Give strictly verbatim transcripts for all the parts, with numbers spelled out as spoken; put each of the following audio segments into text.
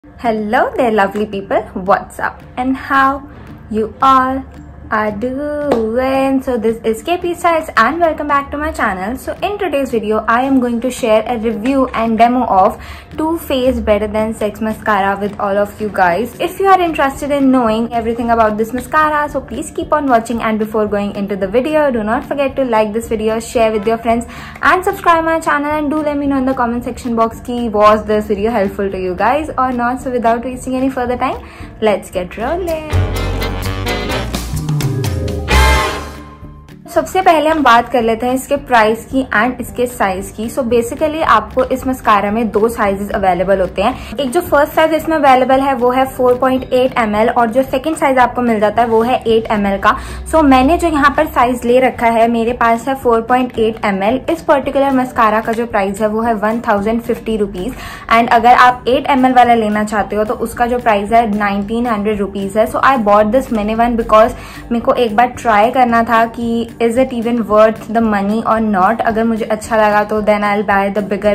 Hello there lovely people, what's up and how you all are doing? So this is K P Styles and welcome back to my channel. So in today's video I am going to share a review and demo of Too Faced Better Than Sex mascara with all of you guys. If you are interested in knowing everything about this mascara, so please keep on watching, and before going into the video, do not forget to like this video, share with your friends and subscribe my channel, and do let me know in the comment section box ki was this video helpful to you guys or not. So without wasting any further time, let's get rolling. सबसे पहले हम बात कर लेते हैं इसके price की and इसके साइज की. सो so बेसिकली आपको इस मस्कारा में दो साइजेस अवेलेबल होते हैं. एक जो फर्स्ट साइज इसमें अवेलेबल है वो है four point eight M L और जो सेकंड साइज आपको मिल जाता है वो है एट एम एल का. सो so मैंने जो यहाँ पर साइज ले रखा है, मेरे पास है four point eight M L. इस पर्टिकुलर मस्कारा का जो प्राइस है वो है one thousand fifty rupees and अगर आप एट एम एल वाला लेना चाहते हो तो उसका जो प्राइस है नाइनटीन हंड्रेड रुपीज है. So I bought this mini one because मेरे को एक बार ट्राई करना था कि is it even worth the money और नॉट. अगर मुझे अच्छा लगा तो then I will buy the bigger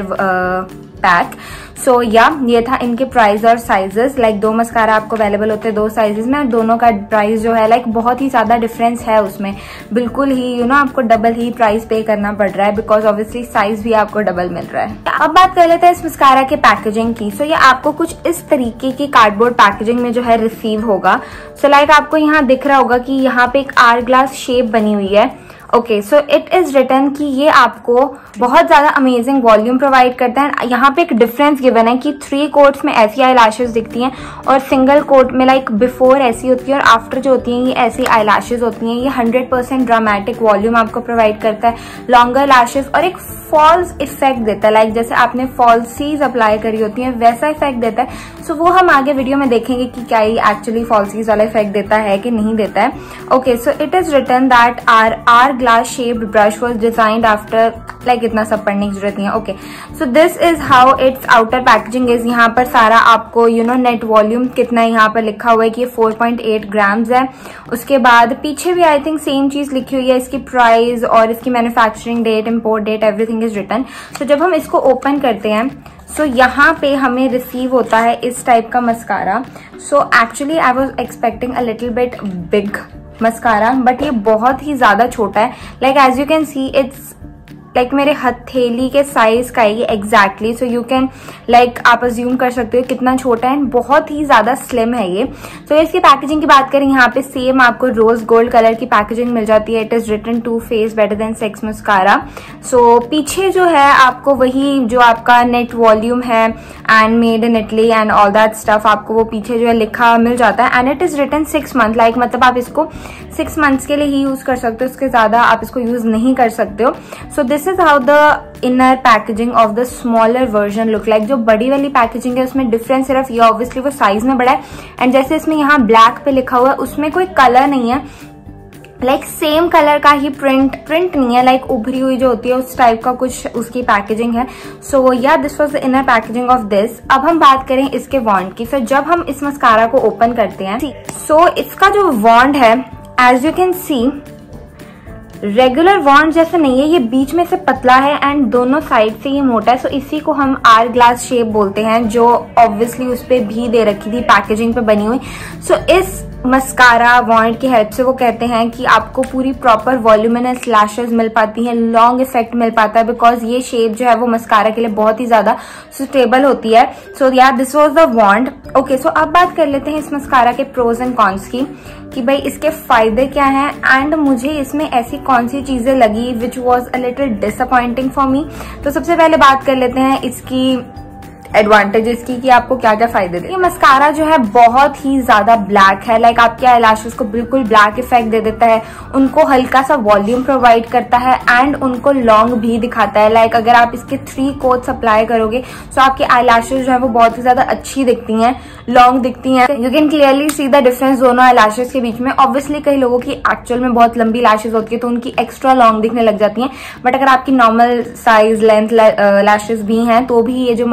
pack. So या ये था इनके प्राइस और साइजेस. लाइक दो मस्कारा आपको अवेलेबल होते हैं दो साइजेस में, दोनों का प्राइस जो है लाइक like, बहुत ही ज्यादा डिफरेंस है उसमें. बिल्कुल ही यू you नो know, आपको डबल ही प्राइस पे करना पड़ रहा है बिकॉज ऑब्वियसली साइज भी आपको डबल मिल रहा है. अब बात कर लेते हैं इस मस्कारा के पैकेजिंग की. सो so, ये आपको कुछ इस तरीके की कार्डबोर्ड पैकेजिंग में जो है रिसीव होगा. सो so, लाइक like, आपको यहाँ दिख रहा होगा कि यहाँ पे एक आर ग्लास शेप बनी हुई है. Okay so it is written कि ये आपको बहुत ज्यादा अमेजिंग वॉल्यूम प्रोवाइड करता है. यहाँ पे एक डिफरेंस गिवन है कि थ्री कोट्स में ऐसी आई लैशेज दिखती हैं और सिंगल कोट में लाइक बिफोर ऐसी होती है और आफ्टर जो होती हैं ये ऐसी आई लैशेज होती हैं. ये हंड्रेड परसेंट ड्रामेटिक वॉल्यूम आपको प्रोवाइड करता है, लॉन्गर लैशेज और एक फॉल्स इफेक्ट देता है. लाइक जैसे आपने फॉल्सीज अप्लाई करी होती हैं वैसा इफेक्ट देता है. सो so, वो हम आगे वीडियो में देखेंगे कि क्या ये एक्चुअली फॉल्सीज वाला इफेक्ट देता है कि नहीं देता है. Okay so it is written that R R glass shaped brush was designed after, like इतना सब पढ़ने की जरूरत नहीं है. Okay so this is how it's outer packaging is. यहाँ पर सारा आपको यू नो नेट वॉल्यूम कितना यहाँ पर लिखा हुआ है कि ये फोर पॉइंट एट ग्राम्स है. उसके बाद पीछे भी आई थिंक सेम चीज लिखी हुई है, इसकी प्राइस और इसकी manufacturing date, import date, everything is written. So जब हम इसको ओपन करते हैं सो so, यहाँ पे हमें रिसीव होता है इस टाइप का mascara. So actually I was expecting a little bit big mascara but ये बहुत ही ज्यादा छोटा है. Like as you can see it's like like मेरे हथेली के साइज का है ये exactly. So you can like आप अज्यूम कर सकते हो कितना छोटा है, बहुत ही ज्यादा स्लिम है ये. सो so, इसकी पैकेजिंग की बात करें, यहाँ पे सेम आपको रोज गोल्ड कलर की पैकेजिंग मिल जाती है. It is written too face better than sex mascara. So पीछे जो है आपको वही जो आपका नेट वॉल्यूम है and made in Italy and all that stuff, आपको वो पीछे जो है लिखा मिल जाता है. And it is written six month, like मतलब आप इसको सिक्स मंथ्स के लिए ही यूज कर सकते हो, उसके ज्यादा आप इसको यूज नहीं कर सकते हो. So this This is how the inner packaging of the smaller version look like. जो बड़ी वाली पैकेजिंग है उसमें डिफरेंस सिर्फ ये ऑब्वियसली वो साइज में बड़ा है एंड जैसे इसमें यहाँ ब्लैक पे लिखा हुआ है उसमें कोई कलर नहीं है. लाइक सेम कलर का ही प्रिंट प्रिंट नहीं है, लाइक like, उभरी हुई जो होती है उस टाइप का कुछ उसकी पैकेजिंग है. So yeah this was the inner packaging of this. अब हम बात करें इसके वॉन्ड की. सो so, जब हम इस मस्कारा को ओपन करते हैं सो so, इसका जो वॉन्ड है as you can see regular wand जैसे नहीं है, ये बीच में से पतला है एंड दोनों साइड से ये मोटा है. सो so, इसी को हम आर ग्लास शेप बोलते हैं जो ऑब्वियसली उस पे भी दे रखी थी पैकेजिंग पे बनी हुई. सो so, इस मस्कारा वॉन्ड की हेल्प से वो कहते हैं कि आपको पूरी प्रॉपर वॉल्यूमिनस लैशेज मिल पाती हैं, लॉन्ग इफेक्ट मिल पाता है बिकॉज ये शेप जो है वो मस्कारा के लिए बहुत ही ज्यादा सुटेबल होती है. So yeah this was the wand. Okay so अब बात कर लेते हैं इस मस्कारा के प्रोज एंड कॉन्स की कि भाई इसके फायदे क्या हैं एंड मुझे इसमें ऐसी कौन सी चीजें लगी which was a little disappointing for me. तो सबसे पहले बात कर लेते हैं इसकी एडवांटेजेस की कि आपको क्या क्या फायदे दे. ये मस्कारा जो है बहुत ही ज्यादा ब्लैक है, लाइक like आपके आईलैशेस को बिल्कुल ब्लैक इफेक्ट दे देता है, उनको हल्का सा वॉल्यूम प्रोवाइड करता है एंड उनको लॉन्ग भी दिखाता है. लाइक like अगर आप इसके थ्री कोट्स अप्लाई करोगे तो आपके आईलैशेस जो है वो बहुत ही ज्यादा अच्छी दिखती हैं, लॉन्ग दिखती हैं. You can clearly see the difference दोनों आईलैशेस के बीच में. ऑब्वियसली कई लोगों की एक्चुअल में बहुत लंबी लैशेस होती है तो उनकी एक्स्ट्रा लॉन्ग दिखने लग जाती हैं, बट अगर आपकी नॉर्मल साइज लेंथ लैशेस भी हैं तो भी ये जो मस्कारा है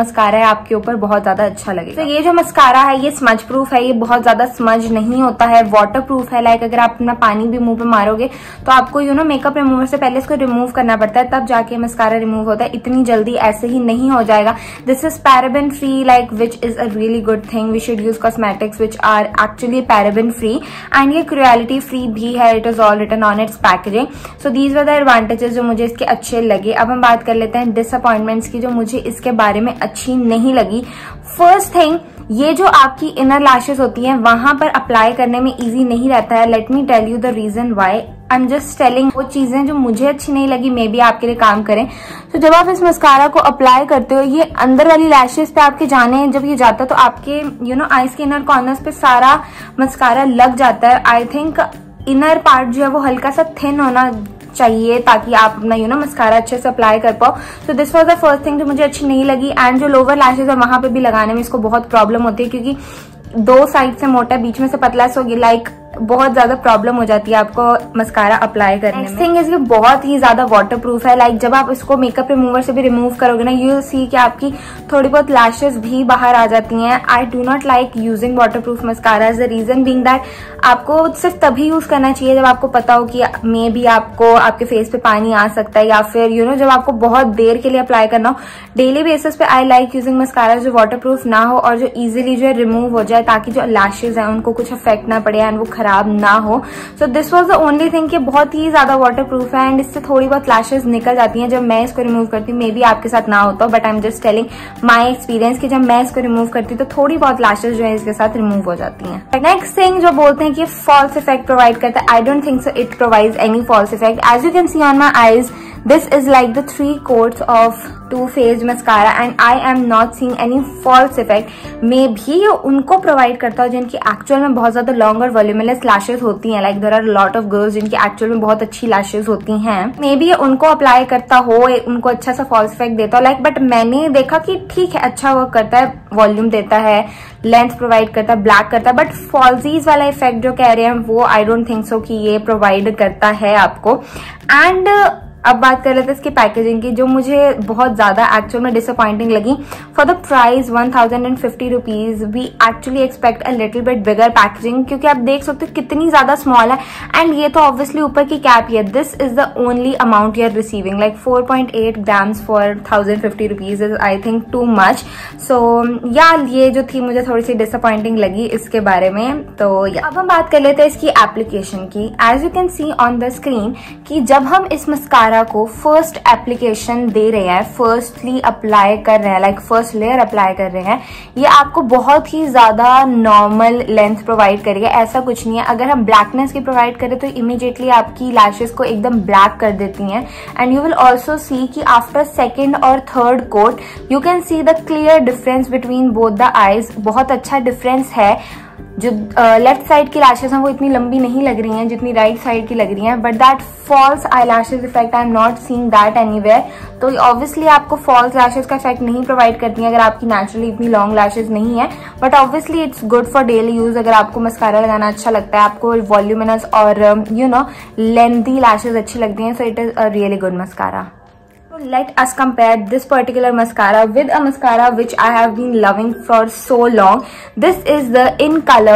है आपके ऊपर बहुत ज्यादा अच्छा लगेगा। तो ये जो मस्कारा है ये स्मज प्रूफ है, ये बहुत ज्यादा स्मज नहीं होता है, वाटर प्रूफ है। लाइक अगर आप अपना पानी भी मुंह पे मारोगे तो आपको यू नो मेकअप रिमूवर से पहले इसको रिमूव करना पड़ता है, तब जाके मस्कारा रिमूव होता है, इतनी जल्दी ऐसे ही नहीं हो जाएगा। This is paraben free, like which is a really good thing. We should use cosmetics which are actually paraben free, and ये क्रुएलिटी फ्री भी है। It is all written on its packaging. So these were the advantages जो मुझे इसके अच्छे लगे। अब हम बात कर लेते हैं डिसअपॉइंटमेंट्स की, जो मुझे इसके बारे में अच्छी नहीं लगी। फर्स्ट थिंग, ये जो आपकी इनर लैशेस होती हैं वहां पर अप्लाई करने में इजी नहीं रहता है। Let me tell you the reason why. I am just telling वो चीजें जो मुझे अच्छी नहीं लगी, मे बी आपके लिए काम करें। तो जब आप इस मस्कारा को अप्लाई करते हो, ये अंदर वाली लैशेस पे आपके जाने जब ये जाता है तो आपके यू नो आईज के इनर कॉर्नर्स पे सारा मस्कारा लग जाता है। आई थिंक इनर पार्ट जो है वो हल्का सा थिन होना चाहिए ताकि आप अपना यू नो मस्कारा अच्छे से अप्लाई कर पाओ। तो this was the first thing जो मुझे अच्छी नहीं लगी। एंड जो लोअर लैशेज है वहां पे भी लगाने में इसको बहुत प्रॉब्लम होती है, क्योंकि दो साइड से मोटा बीच में से पतला होगी, लाइक बहुत ज्यादा प्रॉब्लम हो जाती है आपको मस्कारा अप्लाई करने में। नेक्स्ट थिंग इज ये बहुत ही ज्यादा वाटर प्रूफ है। लाइक जब आप इसको मेकअप रिमूवर से भी रिमूव करोगे ना, यू विल सी कि आपकी थोड़ी बहुत लैशेस भी बाहर आ जाती हैं। I do not like using waterproof mascara, the reason being that आपको सिर्फ तभी यूज करना चाहिए जब आपको पता हो कि मे भी आपको आपके फेस पे पानी आ सकता है, या फिर यू you नो know, जब आपको बहुत देर के लिए अप्लाई करना हो। डेली बेसिस पे आई लाइक यूजिंग मस्कारा जो वाटर प्रूफ ना हो और जो इजिली जो है रिमूव हो जाए, ताकि जो लैशेज है उनको कुछ इफेक्ट ना पड़े एंड वो खराब ना हो। So this was the only thing कि बहुत ही ज्यादा वाटर प्रूफ है एंड इससे थोड़ी बहुत लैशेज निकल जाती हैं जब मैं इसको रिमूव करती हूँ। मे बी आपके साथ ना होता, but I am just telling my experience कि जब मैं इसको रिमूव करती हूँ तो थोड़ी बहुत लैशेज जो है इसके साथ रिमूव हो जाती हैं। नेक्स्ट थिंग जो बोलते हैं कि फॉल्स इफेक्ट प्रोवाइड करता है, I don't think so it provides any false effect. As you can see on my eyes, this is like the three coats of Too Faced mascara and I am not seeing any false effect. मे भी ये उनको provide करता है जिनकी actual में बहुत ज्यादा लॉन्ग और वॉल्यूमिनस लैशेज होती हैं। Like there are lot of girls जिनकी एक्चुअल में बहुत अच्छी लैशेज होती हैं। मे बी ये उनको अप्लाई करता हो, उनको अच्छा सा फॉल्स इफेक्ट देता हो। लाइक बट मैंने देखा कि ठीक है, अच्छा वर्क करता है, वॉल्यूम देता है, लेंथ प्रोवाइड करता है, ब्लैक करता है, बट फॉल्जीज वाला इफेक्ट जो कह रहे हैं वो आई डोंट थिंक सो कि ये प्रोवाइड करता है आपको। एंड अब बात कर लेते हैं इसकी पैकेजिंग की, जो मुझे बहुत ज्यादा एक्चुअल में डिसअपॉइंटिंग लगी। For the price one thousand and fifty rupees we actually expect a little bit bigger packaging, क्योंकि आप देख सकते हो कितनी ज्यादा स्मॉल है। एंड ये तो ऑब्वियसली ऊपर की कैप ही है। This is the only amount you are receiving, like four point eight grams for thousand fifty rupees is I think too much. So या ये जो थी मुझे थोड़ी सी डिसअपॉइंटिंग लगी इसके बारे में। तो या अब हम बात कर लेते हैं इसकी एप्लीकेशन की। As you can see on the screen कि जब हम इस मस्कारा को फर्स्ट एप्लीकेशन दे रहे हैं, फर्स्टली अप्लाई कर रहे हैं, लाइक फर्स्ट लेयर अप्लाई कर रहे हैं, ये आपको बहुत ही ज्यादा नॉर्मल लेंथ प्रोवाइड करेगा। ऐसा कुछ नहीं है। अगर हम ब्लैकनेस की प्रोवाइड करें तो इमीडिएटली आपकी लैशेस को एकदम ब्लैक कर देती हैं। And you will also see कि आफ्टर सेकेंड और third coat you can see the clear difference between both the eyes. बहुत अच्छा डिफरेंस है। जो लेफ्ट uh, साइड की लैशेस हैं वो इतनी लंबी नहीं लग रही हैं जितनी राइट right साइड की लग रही हैं, but that false eye lashes effect I am not seeing that anywhere. तो ऑब्वियसली आपको फॉल्स लैशेज का इफेक्ट नहीं प्रोवाइड करती हैं अगर आपकी नेचुरली इतनी लॉन्ग लैशेज नहीं है, but obviously it's good for daily use. अगर आपको मस्कारा लगाना अच्छा लगता है, आपको वॉल्यूमिनस और यू नो लेंथी लैशेज अच्छी लगती हैं, so it is a really good mascara. So let us compare this particular mascara with a mascara which I have been loving for so long. This is the In Color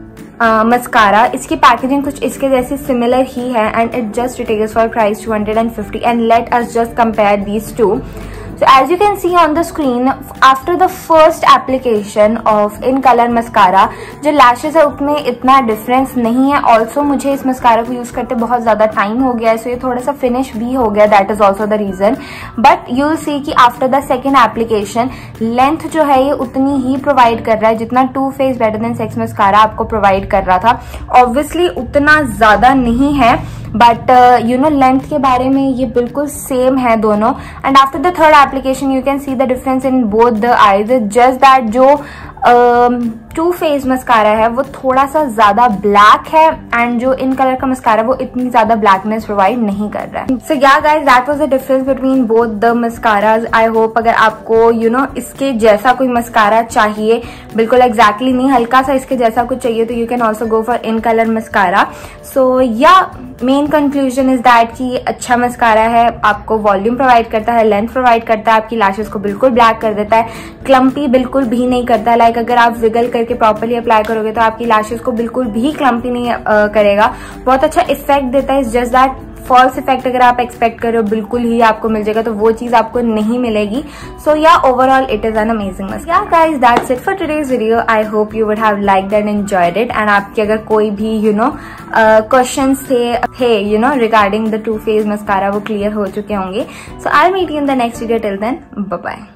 mascara. uh, इसकी packaging कुछ इसके जैसी similar ही है and it just retails for price two hundred fifty. And let us just compare these two. So as you can see on the screen, after the first application of In Color mascara, जो lashes है उसमें इतना difference नहीं है. Also मुझे इस mascara को use करते बहुत ज्यादा टाइम हो गया है, सो ये थोड़ा सा फिनिश भी हो गया. That is also the reason. But you will see कि after the second application length जो है ये उतनी ही प्रोवाइड कर रहा है जितना too face better than sex mascara आपको प्रोवाइड कर रहा था. ऑब्वियसली उतना ज्यादा नहीं है, बट यू नो लेंथ के बारे में ये बिल्कुल सेम है दोनों. And after the third application you can see the difference in both the eyes. Just that जो टू फेज मस्कारा है वो थोड़ा सा ज्यादा ब्लैक है एंड जो इन कलर का मस्कारा वो इतनी ज्यादा ब्लैकनेस प्रोवाइड नहीं कर रहा है। So yeah guys that was the difference between both the mascaras. I hope अगर आपको यू you नो know, इसके जैसा कोई मस्कारा चाहिए, बिल्कुल एग्जैक्टली exactly नहीं, हल्का सा इसके जैसा कुछ चाहिए तो you can also go for in colour mascara. So yeah main conclusion is that कि अच्छा मस्कारा है, आपको वॉल्यूम प्रोवाइड करता है, लेंथ प्रोवाइड करता है, आपकी लैशेस को बिल्कुल ब्लैक कर देता है, क्लम्पी बिल्कुल भी नहीं करता। लाइक अगर आप विगल करके प्रॉपर्ली अप्लाई करोगे तो आपकी लैशेस को बिल्कुल भी क्लम्पी नहीं आ, करेगा। बहुत अच्छा इफेक्ट देता है। It's just that false effect अगर आप एक्सपेक्ट कर रहे हो बिल्कुल ही आपको मिल जाएगा तो वो चीज आपको नहीं मिलेगी। So yeah overall it is an amazing mascara. Yeah guys that's it for today's video. I hope you would have liked and enjoyed it and आपके अगर कोई भी यू नो क्वेश्चंस थे थे you know regarding the too face mascara वो clear हो चुके होंगे। So I will meet you in the next video. Till then bye bye.